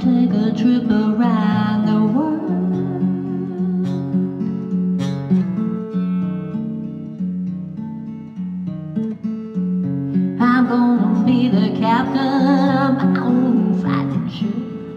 take a trip around the world. I'm gonna be the captain of my own fighting ship.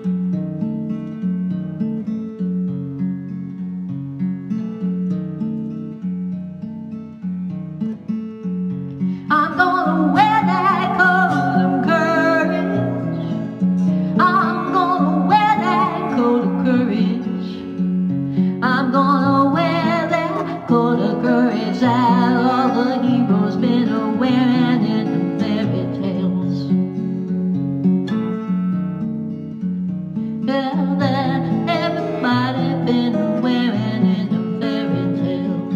I'm gonna wear that coat of courage. I'm gonna wear that coat of courage. I'm gonna wear that coat of courage that all the heroes been wearing in the fairy tales. Yeah, that everybody been wearing in the fairy tales.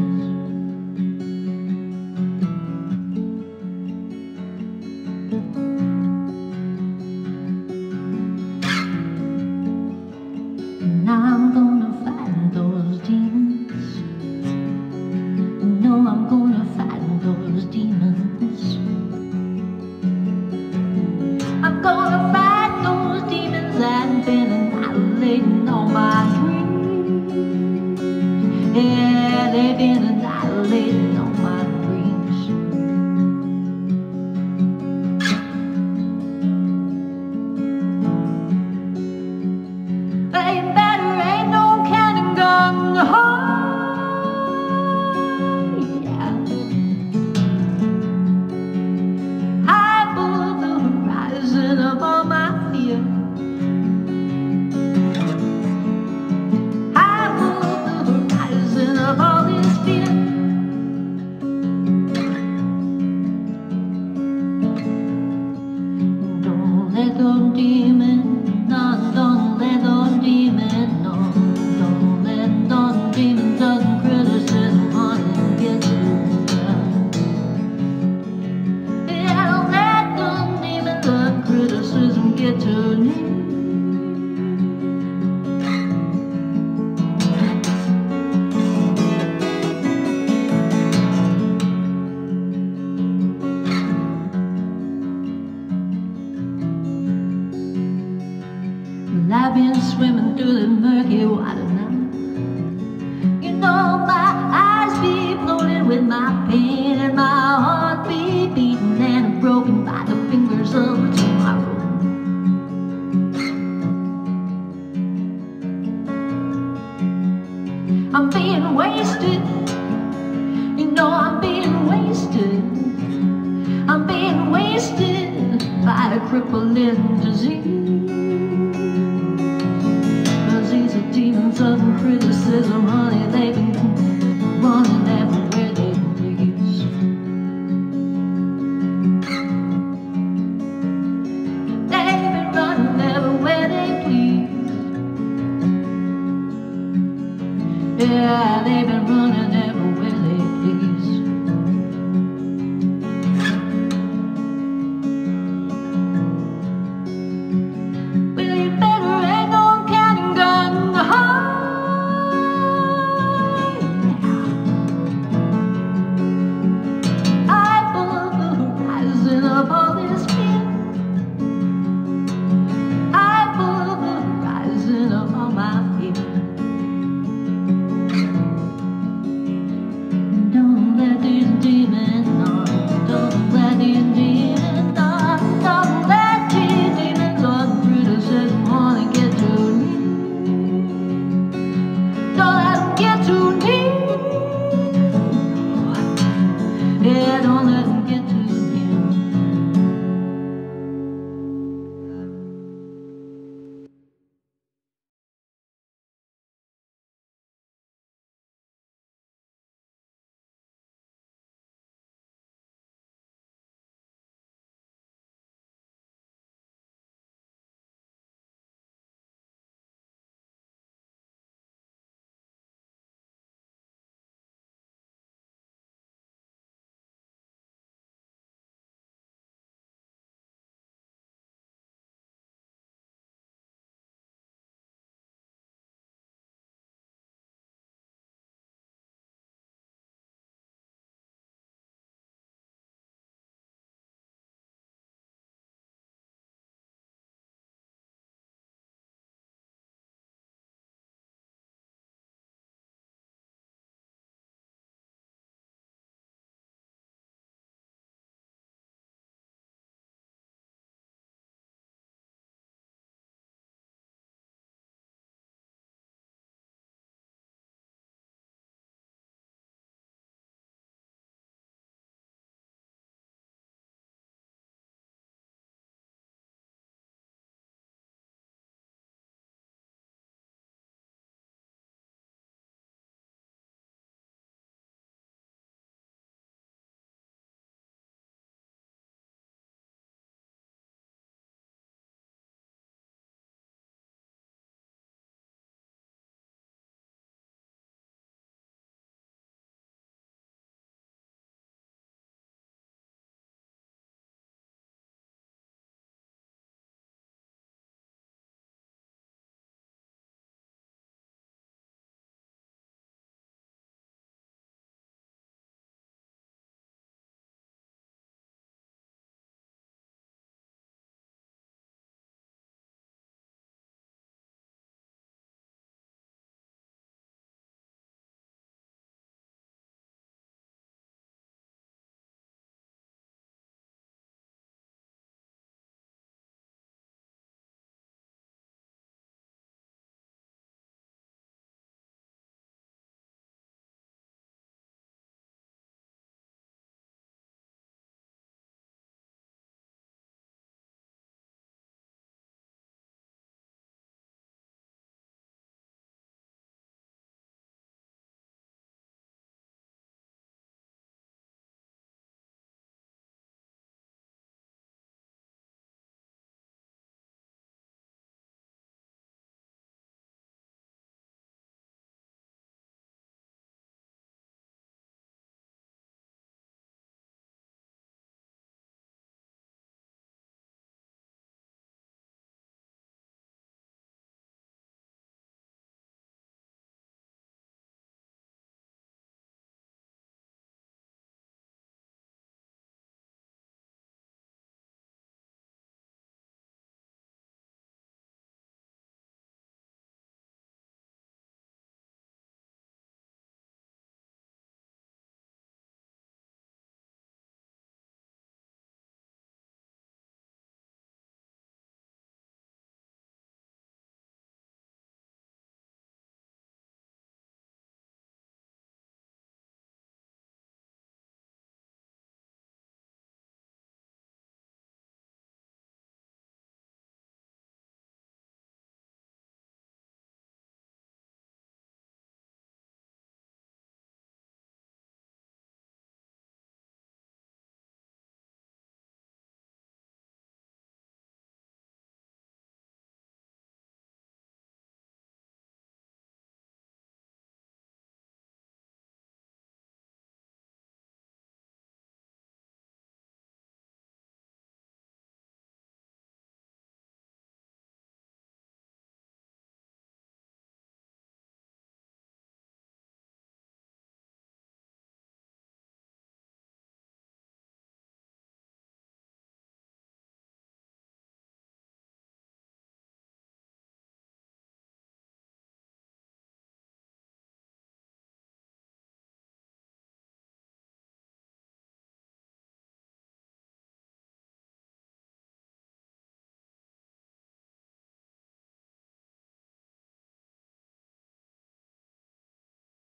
Now I'm gonna fight those demons. No, I'm gonna fight those demons. I'm gonna fight those demons that have been annihilating all my dreams. Yeah, they've been annihilating all my dreams. Ain't better, ain't no cannon gun. Of all my fear, I move the horizon of all this fear. Don't let those demons, no, don't let those demons, no, don't let those demons of criticism on get you. Criticism get to me. Well, I've been swimming through the murky water now. You know my eyes be bloated with my pain, and my heart be beating and broken by the fingers of tomorrow. I'm being wasted, you know I'm being wasted. I'm being wasted by a crippling disease. 'Cause these are demons of criticism, honey, they've been running everywhere they please. They've been running everywhere they please. Yeah, they've been